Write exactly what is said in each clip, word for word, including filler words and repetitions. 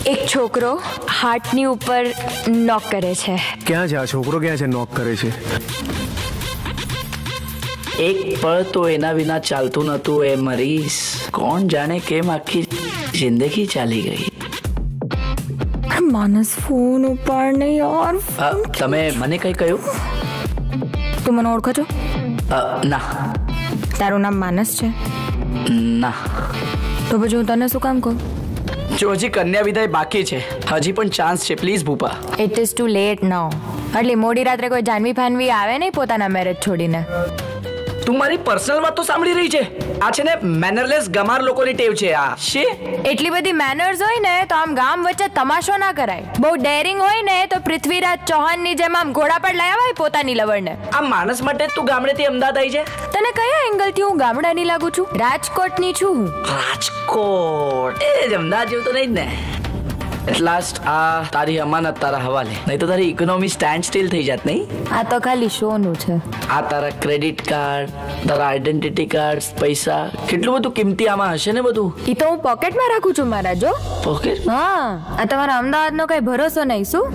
એક છોકરો હાર્ટની ઉપર નોક કરે છે. ક્યાં છે આ છોકરો? ક્યાં છે નોક કરે છે? એક પળ તો એના વિના ચાલતું નતું એ મરીઝ. કોણ જાણે કેમ આખી જિંદગી ચાલી ગઈ. માનસ ફોન ઉપાડ નહીં યાર. તમે મને કઈ કહ્યું? તું મને ઓળખો છો? ના. તારું નામ માનસ છે? ના. તો પછી હું તને શું કામ કહું? જો હજી કન્યા વિદાય બાકી છે, હજી પણ ચાન્સ છે. Please Bhupa. It is too late now. એટલે મોડી રાત્રે કોઈ જાનવી ફાનવી આવે નહીં પોતાના મેરેજ છોડીને. તું મારી પર્સનલ વાત તો સાંભળી રહી છે? આ છે ને મેનરલેસ ગમાર લોકોની ટેવ છે આ. શી એટલી બધી મેનર્સ હોય ને તો આમ ગામ વચ્ચે તમાશો ના કરાય. બહુ ડેરિંગ હોય ને તો પૃથ્વીરાજ ચૌહાણની જેમ આમ ઘોડા પર લઈ આવાય પોતાની લવરને. આ માણસ માટે તું ગામડેથી અમદાવાદ આવી છે? તને કયા એંગલથી હું ગામડાની લાગુ છું? રાજકોટની છું હું. રાજકોટ એ જ અમદાવાદ જેવું તો નહીં જ ને. એટ લાસ્ટ આ તારી અમાનત તારા હવાલે, નહીં તો તારી ઇકોનોમી સ્ટેન્ડ સ્ટીલ થઈ જાત. નહીં, આ તો ખાલી શોનું છે. આ તારા ક્રેડિટ કાર્ડ, તારા આઈડેન્ટિટી કાર્ડ, પૈસા, કેટલું બધું કિંમતી આમાં હશે ને બધું. ઈ તો હું પોકેટમાં રાખું છું મારા. જો પોકેટ? હા. આ તમારા અમદાવાદનો કઈ ભરોસો નહીં. શું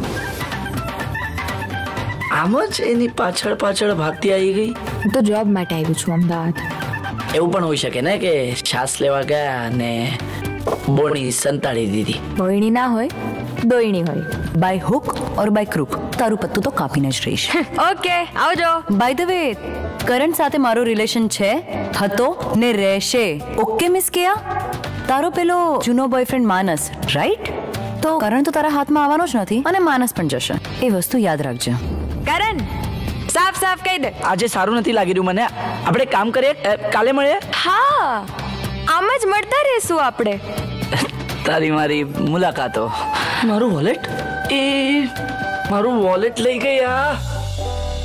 આમ જ એની પાછળ પાછળ ભાગતી આવી ગઈ? હું તો જોબ માટે આવી છું અમદાવાદ. એવું પણ હોઈ શકે ને કે શ્વાસ લેવા ગયા ને બોણી સંતાડી દીધી. બોયણી ના હોય, દોયણી હોય. By hook or by crook તારું પત્તું તો કાપીને જ રહીશ. ઓકે, આવજો. બાય ધ વે, કરણ સાથે મારું રિલેશન છે, હતો ને રહેશે. ઓકે મિસ કેયા? તારો પેલો જૂનો બોયફ્રેન્ડ માનસ, રાઈટ? તો કરણ તો તારા હાથમાં આવવાનો જ નથી અને માનસ પણ જશે. એ વસ્તુ યાદ રાખજે. કરણ, સાફ સાફ કહી દે. આજે સારું નથી લાગી રહ્યું મને. આપણે કામ કરીએ, કાલે મળીએ. હા, આમ જ મળતા રહેશું આપણે. તારી મારી મુલાકાતો. મારું વોલેટ? એ મારું વોલેટ લઈ ગઈ. આ